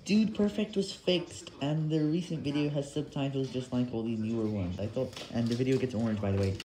Dude Perfect was fixed, and the recent video has subtitles just like all the newer ones. And the video gets orange, by the way.